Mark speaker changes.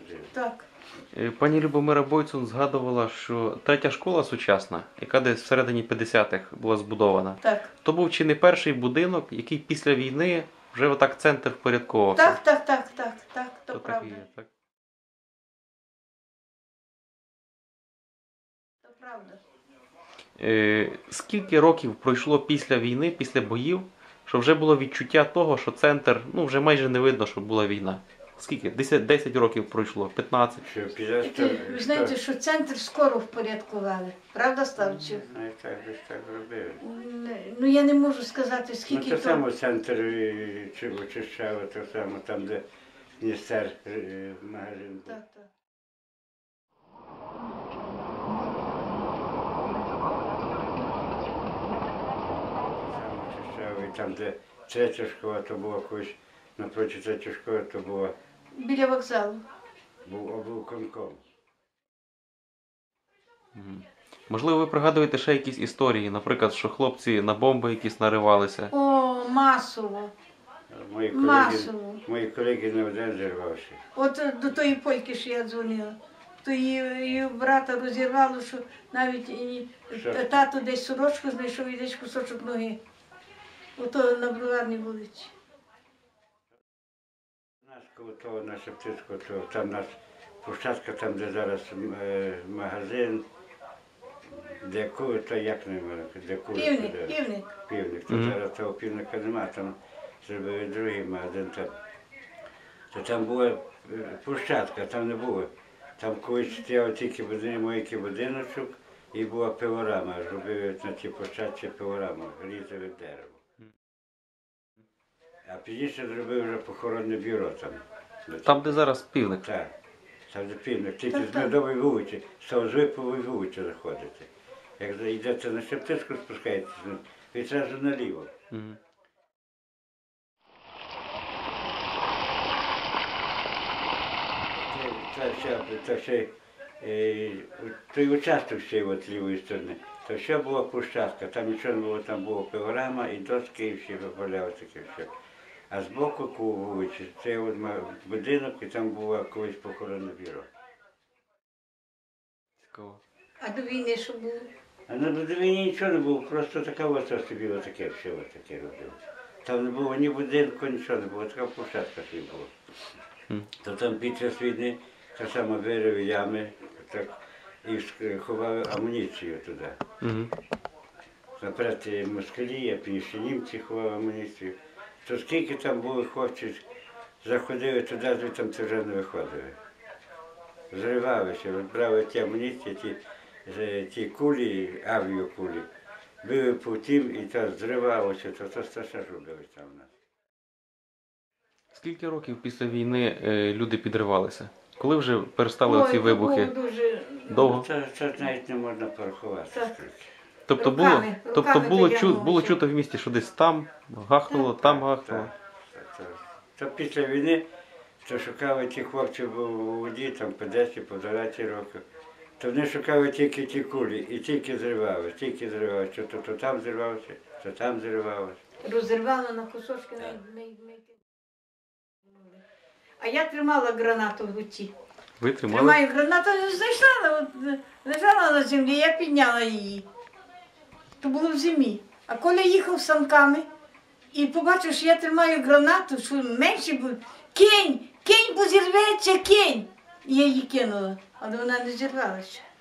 Speaker 1: жив.
Speaker 2: Так.
Speaker 3: Пані Любомира Бойцун згадувала, що третя школа сучасна, яка десь всередині 50-х була збудована,
Speaker 2: Так.
Speaker 3: то був чи не перший будинок, який після війни вже отак центр впорядковувався.
Speaker 2: Так, то
Speaker 3: То так і
Speaker 2: правда.
Speaker 3: є, так?
Speaker 2: То правда.
Speaker 3: Скільки років пройшло після війни, після боїв, що вже було відчуття того, що центр, ну вже майже не видно, що була війна? Скільки? 10 років пройшло, 15?
Speaker 1: Що після
Speaker 2: Ви знаєте, що центр скоро впорядкували. Правда, Славчик?
Speaker 1: Ну, так же ж так робили.
Speaker 2: Ну я не можу сказати,
Speaker 1: Ну,
Speaker 2: скільки
Speaker 1: то
Speaker 2: то.
Speaker 1: само центр очищав, то само там, де Дністер магазин був.
Speaker 2: Так.
Speaker 1: Сам очищав, і там, де третя школа, то була колись, напроти третьої школи, то була,
Speaker 2: Біля вокзалу.
Speaker 1: був облуконком.
Speaker 3: Можливо, ви пригадуєте ще якісь історії, наприклад, що хлопці на бомби якісь наривалися?
Speaker 2: О, масово. Масово.
Speaker 1: Мої колеги не один зірвався.
Speaker 2: От до тої польки, що я дзвонила, то її брата розірвало, що навіть
Speaker 1: Що?
Speaker 2: тато десь сорочку знайшов і десь кусочок ноги. Ото на Броварній вулиці.
Speaker 1: Нас коло того, на Шептицького, то там наш площадка, там де зараз магазин, де кури, то як не можна, де кури.
Speaker 2: Півник.
Speaker 1: Півник, то зараз того півника нема, там зробили другий магазин. То там була площадка, там не було. Там колись стояв тільки маленький будиночок і була пилорама, робили на тій площадці пилораму, різали дерево. А пізніше зробив вже похоронне бюро там.
Speaker 3: Там, де зараз півник.
Speaker 1: Так, там де півник, тільки
Speaker 2: Так,
Speaker 1: з
Speaker 2: так.
Speaker 1: Медової вулиці, з Липової вулиці заходите. Як йдете на Шептицьку, спускаєтесь, ви одразу наліво.
Speaker 3: Мгм.
Speaker 1: Той участок ще от лівої сторони, то все була площадка, там нічого не було, там була пилорама і доски, і всі виправляли таке все. А збоку коло вулиці, це от будинок, і там було колись похоронне бюро.
Speaker 3: Цікаво.
Speaker 2: А до війни що було?
Speaker 1: А на Дудовині нічого не було, просто така от собі отаке все отаке робив. Там не було ні будинку, нічого не було, така площадка собі була. То там під час війни так само вирили ями так, і ховали амуніцію туди. Наперед москалі, а пізніше німці ховали амуніцію. То скільки там було хлопців, заходили туди, звідти це вже не виходили. Зривалися, брали ті амуніції, ті кулі, авіакулі, били по тим і то зривалося, то страшно робили там у нас.
Speaker 3: Скільки років після війни люди підривалися? Коли вже перестали
Speaker 2: Ой,
Speaker 3: оці
Speaker 2: то
Speaker 3: вибухи?
Speaker 2: було дуже...
Speaker 3: Довго?
Speaker 1: Це навіть не можна порахувати.
Speaker 2: Так.
Speaker 1: скільки.
Speaker 3: Тобто
Speaker 2: Руками
Speaker 3: було
Speaker 2: тягнулося.
Speaker 3: чути в місті, що десь там гахнуло, там гахнуло.
Speaker 1: То після війни то шукали ті хлопців у воді, там по 10, по 12 років. То вони шукали тільки ті кулі і тільки зривалися, що то там зривалося, то там зривалося.
Speaker 2: Розірвало на кусочки. А я тримала гранату в руці.
Speaker 3: Ви тримали?
Speaker 2: Тримаю гранату, знайшла, лежала на землі, я підняла її. То було в зимі. А Коля їхав санками і побачив, що я тримаю гранату, що менше буде. Кинь, бо зірветься, кинь. І я її кинула, але вона не зірвалася.